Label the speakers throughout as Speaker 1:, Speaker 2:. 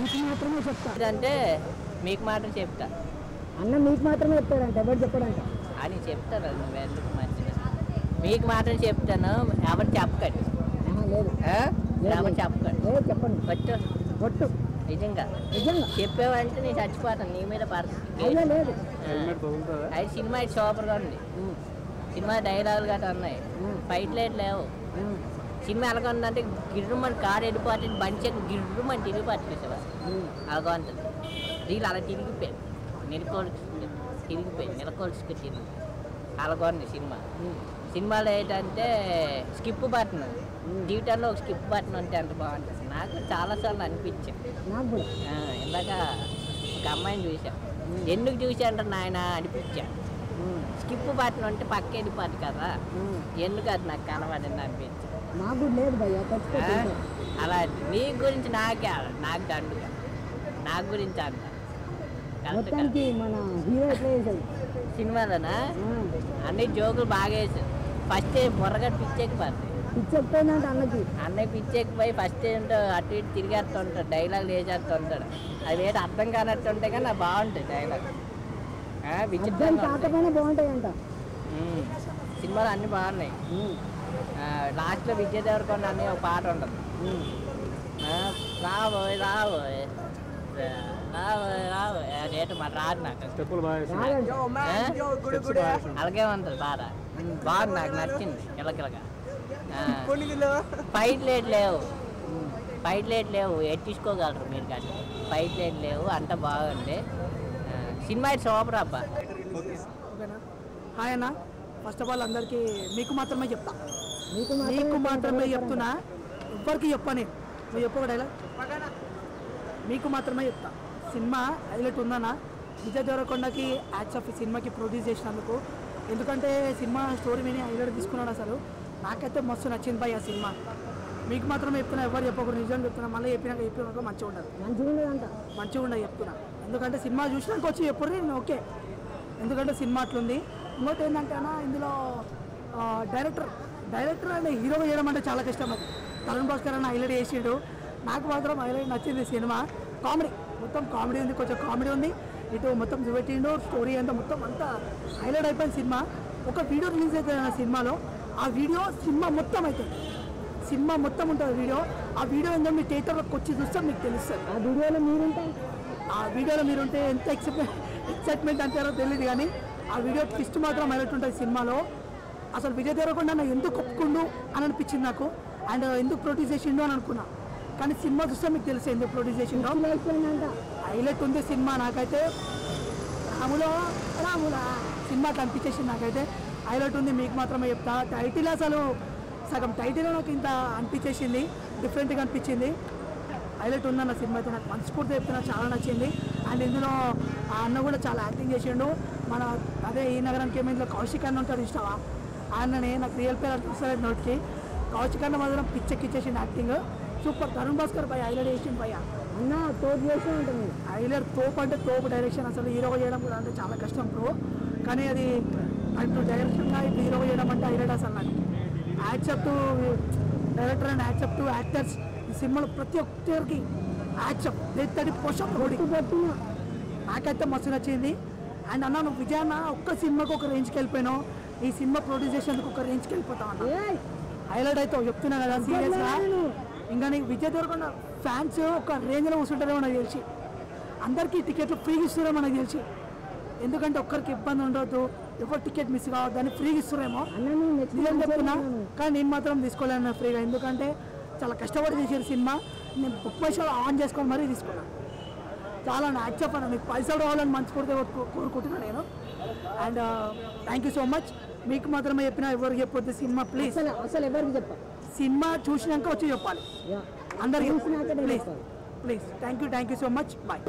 Speaker 1: మీకు మాత్రమే చెప్తా
Speaker 2: అంటే మీకు మాత్రం చెప్తా
Speaker 1: అన్న మీకు మాత్రమే చెప్తాడంట ఎవరు చెప్పాడంట
Speaker 2: అని చెప్తారు నువ్వు ఎందుకు మంచిగా మీకు మాత్రం చెప్తాను ఎవరు చెప్పకండి
Speaker 1: లేదు
Speaker 2: ఎవరు చెప్పకండి
Speaker 1: లేదు చెప్పండి
Speaker 2: కొట్టు
Speaker 1: కొట్టు
Speaker 2: నిజంగా చెప్పేవంటే నేను చచ్చిపోతాను నీ మీద పడుతుంది
Speaker 1: లేదు
Speaker 2: అది సినిమా ఇది సూపర్గా ఉంది సినిమా డైలాగులు గట్రా ఉన్నాయి ఫైట్ లైట్ లేవు సినిమా ఎలాగ ఉందంటే గిర్రుమని కారు వెళ్ళిపోతుంది బండి గిర్రుమని తిరిగిపోతుంది సార్ అలాగా ఉంటుంది వీళ్ళు అలా తిరిగిపోయారు నిలకొల్చుకు తిరిగి అలాగా ఉంది సినిమాలో ఏంటంటే స్కిప్ బటన్ జీవితంలో ఒక స్కిప్ బటన్ ఉంటే అంత బాగుంటుంది నాకు చాలాసార్లు అనిపించింది ఇందాక ఒక అమ్మాయిని చూసా ఎందుకు చూసా అంటే నాయన అనిపించా స్కిప్ బటన్ ఉంటే పక్క వెళ్ళిపోద్ది కదా ఎందుకు అది నాకు కనబడింది అనిపించింది అలా నీ గురించి నాకు దండుగా నాకు గురించి అంట సినిమాలోనా అన్ని జోకులు బాగా వేసారు ఫస్ట్ బుర్రగా పిచ్చెక్కిపోతుంది అన్నయ్య పిచ్చెక్కిపోయి ఫస్ట్ ఏంటో అటు ఇటు తిరిగేస్తుంటాడు డైలాగులు వేసేస్తుంటాడు అవి ఏంటో అర్థం కానట్టుంటే కానీ నాకు బాగుంటాయి డైలాగ్
Speaker 1: బాగుంటాయంట
Speaker 2: సినిమాలు అన్నీ బాగున్నాయి లాస్ట్లో విజయ్ దేవరకొండ అనే ఒక పాట ఉంటుంది రాబోయ్ రాబోయ్ అదేంటో మరి రాదు నాకు అలాగే ఉంటుంది పాట బాగుంది నాకు నచ్చింది కిలకిలగా ఫైట్ లేట్ లేవు ఎట్టించుకోగలరు మీరు కానీ ఫైట్ లేట్ లేవు అంత బాగుంది సినిమా ఇటు సూపర్ అబ్బా
Speaker 1: హాయ్ అన్న ఫస్ట్ ఆఫ్ ఆల్ అందరికీ మీకు మాత్రమే చెప్తా మీకు మాత్రమే చెప్తున్నా ఎవ్వరికి చెప్పని నువ్వు చెప్పు డైలాగ్ మీకు మాత్రమే చెప్తా సినిమా హైలైట్ ఉందన్న విజయ్ దేవరకొండకి యాక్ట్స్ ఆఫ్ సినిమాకి ప్రొడ్యూస్ చేసినందుకు ఎందుకంటే సినిమా స్టోరీ విని హైలైట్ తీసుకున్నాడు అసలు నాకైతే మస్తు నచ్చింది భయ్ ఆ సినిమా మీకు మాత్రమే చెప్తున్నా ఎవరు చెప్పకూడదు నిజంగా చెప్తున్నా మళ్ళీ చెప్పినాక మంచిగా ఉండదు మంచిగా ఉండదు చెప్తున్నా ఎందుకంటే సినిమా చూసినాక వచ్చి ఎప్పుడు నేను ఓకే ఎందుకంటే సినిమా అట్లుంది ఇంకోటి ఏంటంటే అన్న ఇందులో డైరెక్టర్ అంటే హీరోగా చేయడం అంటే చాలా కష్టం అది తరుణ్ భాస్కర్ అన్న హైలైట్ చేసాడు నాకు మాత్రం హైలైట్ నచ్చింది సినిమా మొత్తం కామెడీ ఉంది కొంచెం కామెడీ ఉంది ఇటు మొత్తం చూపెట్టిండు స్టోరీ అంతా మొత్తం అంతా హైలైట్ అయిపోయింది సినిమా ఒక వీడియో రిలీజ్ అవుతుంది ఆ సినిమాలో ఆ వీడియో సినిమా మొత్తం అవుతుంది సినిమా మొత్తం ఉంటుంది వీడియో ఆ వీడియో ఏంటో మీ థియేటర్లోకి వచ్చి చూస్తే మీకు తెలుస్తుంది ఆ వీడియోలో మీరుంటే ఎంత ఎక్సైట్మెంట్ అంటారో తెలియదు కానీ ఆ వీడియో ట్విస్ట్ మాత్రం హైలైట్ ఉంటుంది సినిమాలో అసలు విజయ్ దేవరకొండ ఎందుకు ఒప్పుకుండు అని అనిపించింది నాకు అండ్ ఎందుకు ప్రొడ్యూస్ చేసిండు అని అనుకున్నా కానీ సినిమా చూస్తే మీకు తెలుసు ఎందుకు ప్రొడ్యూస్ చేసిండో హైలైట్ ఉంది సినిమా నాకైతే రాములా సినిమా కనిపించేసింది నాకైతే హైలైట్ ఉంది మీకు మాత్రమే చెప్తా టైటిల్ అసలు సగం టైటిల్ నాకు ఇంత అనిపించేసింది డిఫరెంట్గా అనిపించింది హైలైట్ ఉందన్న సినిమా అయితే నాకు మనస్ఫూర్తి చెప్తున్నా చాలా నచ్చింది అండ్ ఇందులో ఆ అన్న కూడా చాలా యాక్టింగ్ చేసిండు మన అదే ఈ నగరానికి ఏమైందో కౌశిక్ అన్న ఉంటాడు ఇష్టమా ఆ అన్ననే నాకు రియల్ పేరు అనిపిస్తుంది నోటికి కౌశిక్ అన్న మాత్రం పిచ్చెక్కిచ్చేసిండు యాక్టింగ్ సూపర్ తరుణ్ భాస్కర్ భయ హైలైట్ చేసిండు భయ అన్న తోపు చేసి ఉంటుంది హైలైట్ తోపు అంటే తోపు డైరెక్షన్ అసలు హీరోగా చేయడం కూడా అంటే చాలా కష్టం బ్రో కానీ అది అటు డైరెక్షన్గా ఇటు హీరోగా చేయడం అంటే హైలైట్ అసలు నాకు accept director and accept actors ఈ సినిమాలో ప్రతి ఒక్కరికి యాక్సెప్ట్ తడి పోషం నాకైతే మస్తు నచ్చింది అండ్ అన్న నువ్వు విజయ్ అన్న ఒక్క సినిమాకి ఒక రేంజ్కి వెళ్ళిపోయినావు ఈ సినిమా ప్రొడ్యూస్ చేసేందుకు ఒక రేంజ్కి వెళ్ళిపోతావు అన్న హైలైట్ అవుతావు చెప్తున్నా కదా సీరియస్గా ఇంకా నీకు విజయ్ దేవరకొండ ఫ్యాన్స్ ఒక రేంజ్లో కూర్చుంటారేమో నాకు తెలిసి అందరికీ టికెట్లు ఫ్రీగా ఇస్తారేమో నాకు తెలిసి ఎందుకంటే ఒక్కరికి ఇబ్బంది ఉండవద్దు ఎవరు టికెట్ మిస్ కావద్దు అని ఫ్రీగా ఇస్తారేమో నిజం చెప్తున్నా కానీ నేను మాత్రం తీసుకోలేను ఫ్రీగా ఎందుకంటే చాలా కష్టపడి తీసారు సినిమా నేను బుక్ పైసలు ఆన్ చేసుకొని మరీ తీసుకున్నాను చాలా యాక్సెప్ట్ అన్న మీకు పైసలు రావాలని మంచి కోరుకుంటున్నాను నేను and thank you so much మీకు మాత్రమే చెప్పినా ఎవరికి చెప్పొద్దు సినిమా ప్లీజ్ అసలు ఎవరికి చెప్పాలి సినిమా చూసినాక వచ్చి చెప్పాలి అందరికి please thank you so much bye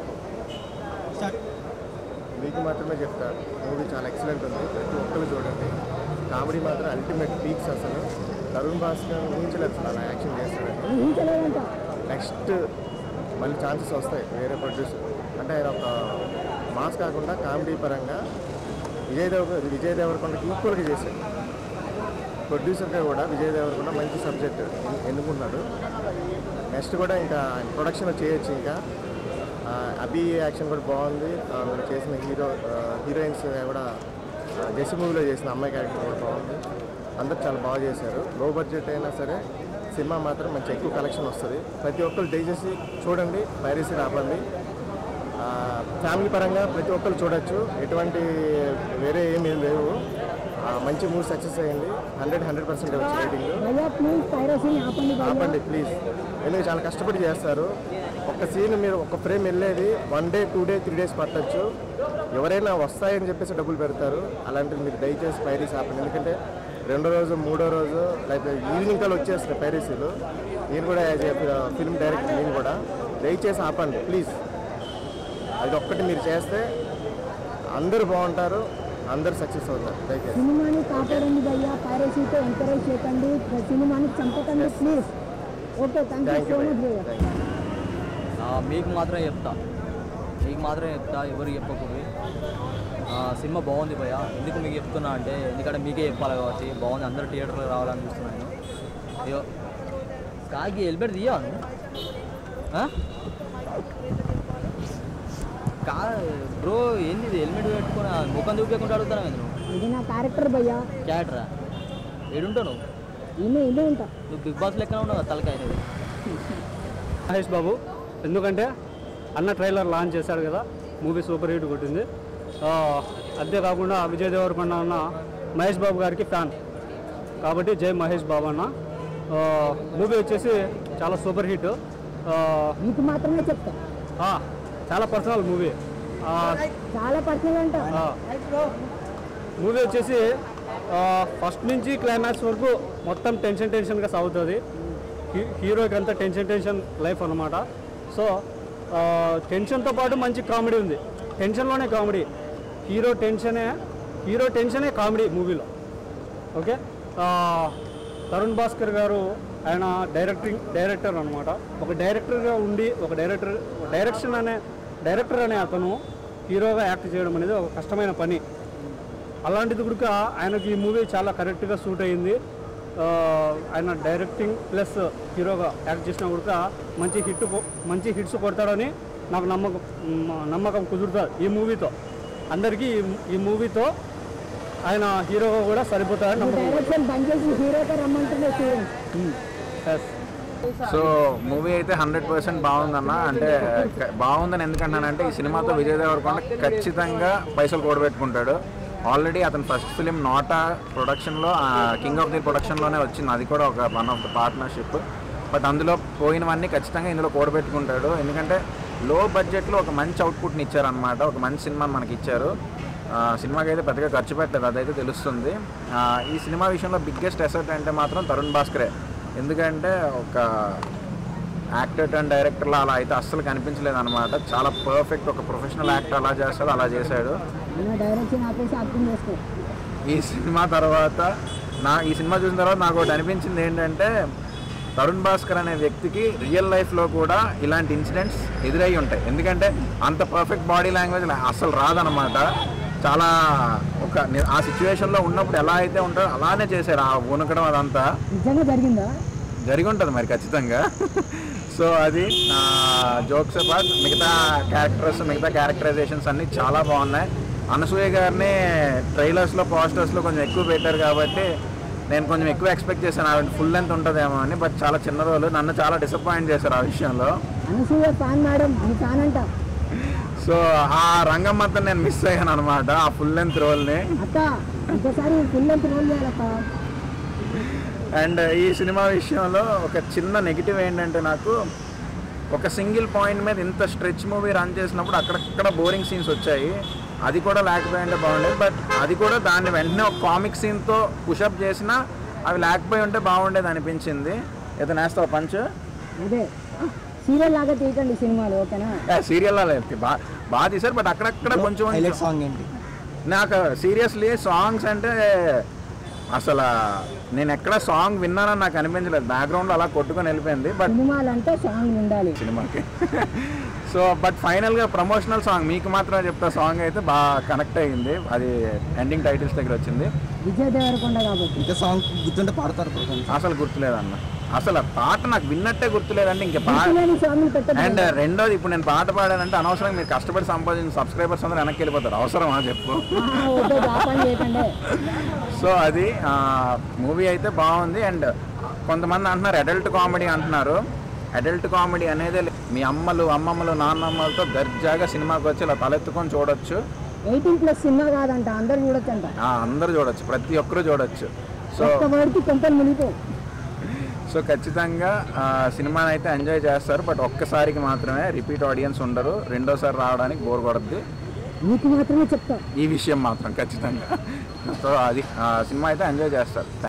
Speaker 3: మీకు మాత్రమే చెప్తా మూవీ చాలా ఎక్సలెంట్ ఉంది ప్రతి ఒక్కరు చూడండి కామెడీ మాత్రం అల్టిమేట్ పీక్స్ అసలు తరుణ్ భాస్కర్ ఊహించలేదు అలా యాక్షన్ చేస్తాడు నెక్స్ట్ మళ్ళీ ఛాన్సెస్ వస్తాయి వేరే ప్రొడ్యూసర్ అంటే ఆయన ఒక మాస్ కాకుండా కామెడీ పరంగా విజయ్ దేవరకొండకి ఈక్వల్గా చేశాడు ప్రొడ్యూసర్గా కూడా విజయ్ దేవరకొండ మంచి సబ్జెక్ట్ ఎన్నుకున్నాడు నెక్స్ట్ కూడా ఇంకా ప్రొడక్షన్లో చేయొచ్చు ఇంకా అభి యాక్షన్ కూడా బాగుంది. అందులో చేసిన హీరోయిన్స్ కూడా జెస్సీ మూవీలో చేసిన అమ్మాయి క్యారెక్టర్ కూడా బాగుంది. అందరూ చాలా బాగా చేశారు. లో బడ్జెట్ అయినా సరే సినిమా మాత్రం మంచి ఎక్కువ కలెక్షన్ వస్తుంది. ప్రతి ఒక్కరు దయచేసి చూడండి, పైరసీ ఆపండి. ఫ్యామిలీ పరంగా ప్రతి ఒక్కరు చూడొచ్చు, ఎటువంటి వేరే ఏమీ లేవు. మంచి మూవీ సక్సెస్ అయ్యింది. 100% వచ్చి రేటింగ్. ఆపండి ప్లీజ్, ఎందుకంటే చాలా కష్టపడి చేస్తారు. ఒక సీన్ మీరు ఒక ఫ్రేమ్ వెళ్ళేది 1 డే 2 డే 3 డేస్ పట్టచ్చు. ఎవరైనా వస్తాయని చెప్పేసి డబ్బులు పెడతారు. అలాంటివి మీరు దయచేసి పైరసీ ఆపండి. ఎందుకంటే 2వ రోజు 3వ రోజు లేకపోతే ఈవినింగ్ కల్లా వచ్చేస్తాయి పైరసీలు. నేను కూడా ఫిల్మ్ డైరెక్టర్, నేను కూడా దయచేసి ఆపండి ప్లీజ్. అది ఒక్కటి మీరు చేస్తే అందరూ బాగుంటారు, అందరూ సక్సెస్ అవుతారు. దయచేసి
Speaker 4: సినిమాని కాపాడండి భయ్యా, పైరసీతో ఎంకరేజ్ చేయకండి, సినిమాని చంపకండి please. Okay, thank you so much భయ్యా.
Speaker 5: మీకు మాత్రమే చెప్తా, ఎవరు చెప్పకూడదు. సినిమా బాగుంది భయ్యా. ఎందుకు మీకు చెప్తున్నా అంటే ఎందుకంటే మీకే చెప్పాలి కాబట్టి బాగుంది. అందరూ థియేటర్లో రావాలని చూస్తున్నాను. అయ్యో కాకి హెల్మెట్ తీయాను బ్రో, ఏంది ఇది హెల్మెట్ పెట్టుకుని ముఖం చూపించకుండా అడుగుతాను.
Speaker 4: ఇది నా క్యారెక్టర్ భయ్యా.
Speaker 5: క్యారెక్టరా? ఏడుంటావు
Speaker 4: ఇదే ఉంటా.
Speaker 5: నువ్వు బిగ్ బాస్ లెక్కన ఉండవు తలకాయ.
Speaker 6: మహేష్ బాబు, ఎందుకంటే అన్న ట్రైలర్ లాంచ్ చేశాడు కదా, మూవీ సూపర్ హిట్ కొట్టింది. అంతేకాకుండా విజయ్ దేవరకొండ అన్న మహేష్ బాబు గారికి ఫ్యాన్ కాబట్టి జై మహేష్ బాబు అన్న. మూవీ వచ్చేసి చాలా సూపర్ హిట్.
Speaker 4: మీకు మాత్రమే చెప్తా,
Speaker 6: చాలా పర్సనల్ మూవీ.
Speaker 4: చాలా పర్సనల్ అంట.
Speaker 6: మూవీ వచ్చేసి ఫస్ట్ నుంచి క్లైమాక్స్ వరకు మొత్తం టెన్షన్గా సాగుతుంది. హీరోకి అంతా టెన్షన్ లైఫ్ అన్నమాట. సో టెన్షన్తో పాటు మంచి కామెడీ ఉంది. టెన్షన్లోనే కామెడీ, హీరో టెన్షనే కామెడీ మూవీలో. ఓకే, తరుణ్ భాస్కర్ గారు ఆయన డైరెక్టర్ అనమాట. ఒక డైరెక్టర్గా ఉండి ఒక డైరెక్టర్ అనే అతను హీరోగా యాక్ట్ చేయడం అనేది ఒక కష్టమైన పని. అలాంటిది కూడా ఆయనకి ఈ మూవీ చాలా కరెక్ట్గా సూట్ అయ్యింది. ఆయన డైరెక్టింగ్ ప్లస్ హీరోగా యాక్ట్ చేసినా కూడా మంచి హిట్స్ కొడతాడని నాకు నమ్మకం కుదురుతుంది ఈ మూవీతో. అందరికీ ఈ మూవీతో ఆయన హీరోగా కూడా సరిపోతాడని
Speaker 7: సో మూవీ అయితే 100% బాగుందన్న. అంటే బాగుందని ఎందుకంటానంటే ఈ సినిమాతో విజయ్ దేవరకొండ ఖచ్చితంగా పైసలు కూడబెట్టుకుంటాడు. ఆల్రెడీ అతను ఫస్ట్ ఫిలిం నోటా ప్రొడక్షన్లో కింగ్ ఆఫ్ ది ప్రొడక్షన్లోనే వచ్చింది. అది కూడా ఒక వన్ ఆఫ్ ద పార్ట్నర్షిప్. బట్ అందులో పోయినవన్నీ ఖచ్చితంగా ఇందులో కూడబెట్టుకుంటాడు. ఎందుకంటే లో బడ్జెట్లో ఒక మంచి అవుట్పుట్ని ఇచ్చారనమాట. ఒక మంచి సినిమా మనకి ఇచ్చారు. సినిమాకి అయితే పెద్దగా ఖర్చు పెట్టలేదు, అదైతే తెలుస్తుంది. ఈ సినిమా విషయంలో బిగ్గెస్ట్ అసెట్ అంటే మాత్రం తరుణ్ భాస్కరే. ఎందుకంటే ఒక యాక్టర్ అండ్ డైరెక్టర్లో అలా అయితే అస్సలు కనిపించలేదు అనమాట. చాలా పర్ఫెక్ట్, ఒక ప్రొఫెషనల్ యాక్టర్ అలా చేస్తాడు, అలా చేశాడు. ఈ సినిమా చూసిన తర్వాత నాకు ఒకటి అనిపించింది ఏంటంటే తరుణ్ భాస్కర్ అనే వ్యక్తికి రియల్ లైఫ్లో కూడా ఇలాంటి ఇన్సిడెంట్స్ ఎదురయ్యి ఉంటాయి. ఎందుకంటే అంత పర్ఫెక్ట్ బాడీ లాంగ్వేజ్ అసలు రాదనమాట. చాలా ఆ సిచ్యువేషన్లో ఉన్నప్పుడు ఎలా అయితే ఉంటారో అలానే చేశారు. ఆ వణకడం అదంతా జరిగి ఉంటుంది మరి ఖచ్చితంగా. సో అది జోక్స్ పార్ట్. మిగతా క్యారెక్టరైజేషన్స్ అన్నీ చాలా బాగున్నాయి. అనసూయ గారిని ట్రైలర్స్లో పోస్టర్స్లో కొంచెం ఎక్కువ పెట్టారు కాబట్టి నేను కొంచెం ఎక్కువ ఎక్స్పెక్ట్ చేశాను ఆవిడ ఫుల్ లెంత్ ఉంటుందేమో అని. బట్ చాలా చిన్న రోల్, నన్ను చాలా డిసప్పాయింట్ చేశారు ఆ విషయంలో. సో ఆ రంగం మొత్తం నేను మిస్ అయ్యాను అనమాట, ఆ ఫుల్ లెంత్ రోల్ని. అండ్ ఈ సినిమా విషయంలో ఒక చిన్న నెగిటివ్ ఏంటంటే నాకు ఒక సింగిల్ పాయింట్ మీద ఇంత స్ట్రెచ్ మూవీ రన్ చేసినప్పుడు అక్కడక్కడ బోరింగ్ సీన్స్ వచ్చాయి. అది కూడా లేకపోయింటే బాగుండేది. బట్ అది కూడా దాన్ని వెంటనే ఒక కామిక్ సీన్తో పుషప్ చేసినా అవి లేకపోయి ఉంటే బాగుండేది అనిపించింది. ఏదో నేస్తావు పంచ్
Speaker 4: సీరియల్ లాగా తీయకండి సినిమాలు, ఓకేనా?
Speaker 7: సీరియల్ బాగా తీశారు. బట్ అక్కడక్కడ కొంచెం
Speaker 5: సాంగ్ ఏంటి
Speaker 7: నాకు సీరియస్లీ సాంగ్స్ అంటే అసలు నేను ఎక్కడ సాంగ్ విన్నానని నాకు అనిపించలేదు. బ్యాక్గ్రౌండ్లో అలా కొట్టుకొని వెళ్ళిపోయింది. బట్
Speaker 4: సినిమాలంటే సాంగ్ ఉండాలి
Speaker 7: సినిమాకి. సో బట్ ఫైనల్గా ప్రమోషనల్ సాంగ్ మీకు మాత్రమే చెప్తా సాంగ్ అయితే బాగా కనెక్ట్ అయ్యింది. అది ఎండింగ్ టైటిల్స్ దగ్గర వచ్చింది.
Speaker 4: విజయ్ దేవరకొండ కాబట్టి
Speaker 5: ఇంకా సాంగ్ గుర్తుంటే పాడతారు.
Speaker 7: అసలు గుర్తులేదన్న, అసలు పాట నాకు విన్నట్టే గుర్తులేదంటే ఇంకా అండ్ రెండోది ఇప్పుడు నేను పాట పాడానంటే అనవసరంగా మీరు కష్టపడి సంపాదించిన సబ్స్క్రైబర్స్ అందరూ వెనక్కి వెళ్ళిపోతారు. అవసరమా చెప్పు? సో అది మూవీ అయితే బాగుంది. అండ్ కొంతమంది అంటున్నారు అడల్ట్ కామెడీ అంటున్నారు. అడల్ట్ కామెడీ అనేది మీ అమ్మమ్మలు నాన్నమ్మలతో దర్జాగా సినిమాకి వచ్చి ఇలా తలెత్తుకొని చూడొచ్చు.
Speaker 4: 18+ సినిమా కాదంట, అందరూ చూడొచ్చు అంట.
Speaker 7: అందరూ చూడొచ్చు, ప్రతి ఒక్కరూ చూడొచ్చు. సో ఖచ్చితంగా సినిమాని అయితే ఎంజాయ్ చేస్తారు. బట్ ఒక్కసారికి మాత్రమే, రిపీట్ ఆడియన్స్ ఉండరు. రెండోసారి రావడానికి బోర్ కొడుద్ది.
Speaker 4: మీకు మాత్రమే చెప్తా
Speaker 7: ఈ విషయం మాత్రం ఖచ్చితంగా. సో అది సినిమా అయితే ఎంజాయ్ చేస్తారు.